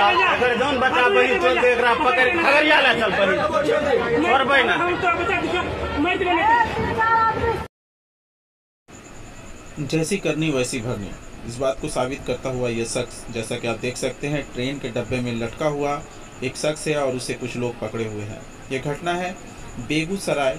बचा अगर जौन बचा बही चल के एकरा पकड़ खगड़िया ला चल बही और बही ना जैसी करनी वैसी भरनी, इस बात को साबित करता हुआ ये शख्स, जैसा कि आप देख सकते हैं, ट्रेन के डब्बे में लटका हुआ एक शख्स है और उसे कुछ लोग पकड़े हुए हैं। ये घटना है बेगूसराय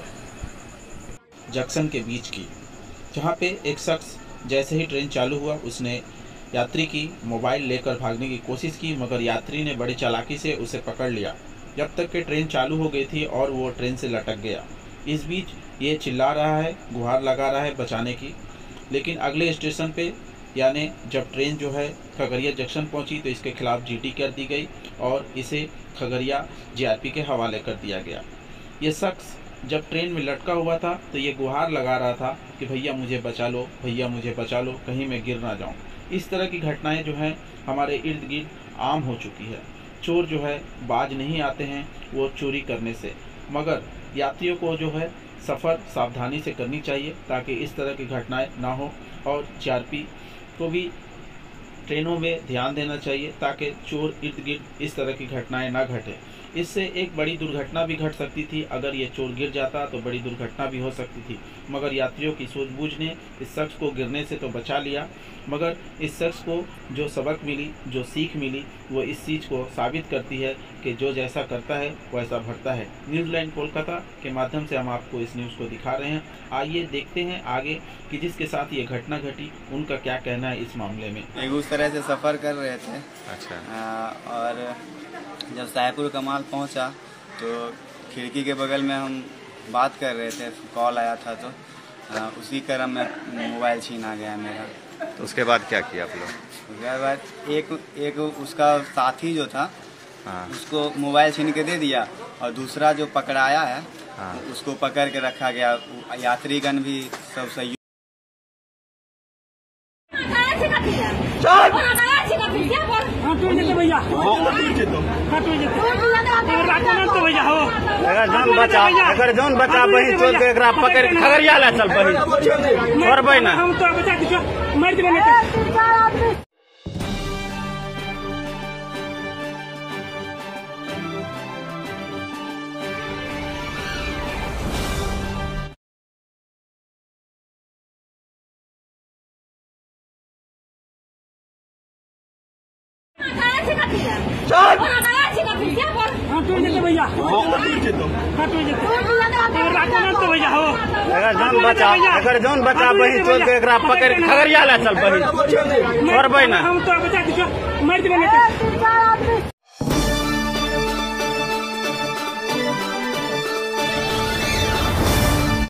जंक्शन के बीच की, जहाँ पे एक शख्स जैसे ही ट्रेन चालू हुआ उसने यात्री की मोबाइल लेकर भागने की कोशिश की, मगर यात्री ने बड़ी चालाकी से उसे पकड़ लिया जब तक कि ट्रेन चालू हो गई थी और वो ट्रेन से लटक गया। इस बीच ये चिल्ला रहा है, गुहार लगा रहा है बचाने की, लेकिन अगले स्टेशन पे यानी जब ट्रेन जो है खगड़िया जंक्शन पहुंची तो इसके खिलाफ जीटी कर दी गई और इसे खगड़िया जीआरपी के हवाले कर दिया गया। ये शख्स जब ट्रेन में लटका हुआ था तो ये गुहार लगा रहा था कि भैया मुझे बचा लो, भैया मुझे बचा लो, कहीं मैं गिर ना जाऊं। इस तरह की घटनाएं जो हैं हमारे इर्द गिर्द आम हो चुकी है। चोर जो है बाज नहीं आते हैं वो चोरी करने से, मगर यात्रियों को जो है सफ़र सावधानी से करनी चाहिए ताकि इस तरह की घटनाएं ना हो, और जीआरपी को भी ट्रेनों में ध्यान देना चाहिए ताकि चोर इर्द गिर्द इस तरह की घटनाएं ना घटे। इससे एक बड़ी दुर्घटना भी घट सकती थी। अगर ये चोर गिर जाता तो बड़ी दुर्घटना भी हो सकती थी, मगर यात्रियों की सूझबूझ ने इस शख्स को गिरने से तो बचा लिया, मगर इस शख्स को जो सबक मिली, जो सीख मिली, वो इस चीज़ को साबित करती है कि जो जैसा करता है वैसा भरता है। न्यूज़ लाइन कोलकाता के माध्यम से हम आपको इस न्यूज़ को दिखा रहे हैं। आइए देखते हैं आगे कि जिसके साथ ये घटना घटी उनका क्या कहना है इस मामले में। बेगूसराय से सफ़र कर रहे थे। अच्छा। और जब साहेबपुर कमाल पहुंचा तो खिड़की के बगल में हम बात कर रहे थे, कॉल आया था तो उसी क्रम में मोबाइल छीना गया मेरा। तो उसके बाद क्या किया आप लोग? उसके बाद एक उसका साथी जो था उसको मोबाइल छीन के दे दिया और दूसरा जो पकड़ाया है उसको पकड़ के रखा गया। यात्रीगण भी सब सही अगर जौन बचा बही चल के एकरा पकड़ खगड़िया ला चल बही और बही ना अगर जौन बचा बही चल के एकरा पकड़ खगड़िया ला चल बही और बही ना।